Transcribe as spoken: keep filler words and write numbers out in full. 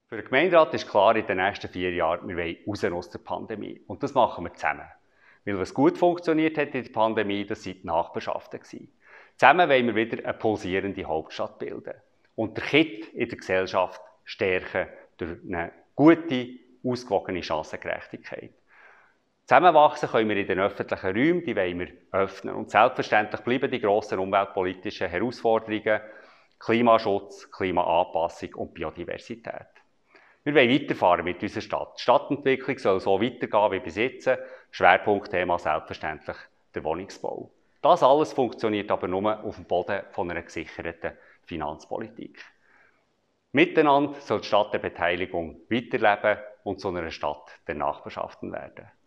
Für den Gemeinderat ist klar, in den nächsten vier Jahren, wir wollen raus aus der Pandemie. Und das machen wir zusammen. Weil was gut funktioniert hat in der Pandemie, das waren die Nachbarschaften. Zusammen wollen wir wieder eine pulsierende Hauptstadt bilden. Und den Kitt in der Gesellschaft stärken durch eine gute, ausgewogene Chancengerechtigkeit. Zusammenwachsen können wir in den öffentlichen Räumen, die wollen wir öffnen. Und selbstverständlich bleiben die grossen umweltpolitischen Herausforderungen Klimaschutz, Klimaanpassung und Biodiversität. Wir wollen weiterfahren mit unserer Stadt. Die Stadtentwicklung soll so weitergehen wie bis jetzt. Schwerpunktthema selbstverständlich der Wohnungsbau. Das alles funktioniert aber nur auf dem Boden von einer gesicherten Finanzpolitik. Miteinander soll die Stadt der Beteiligung weiterleben und zu einer Stadt der Nachbarschaften werden.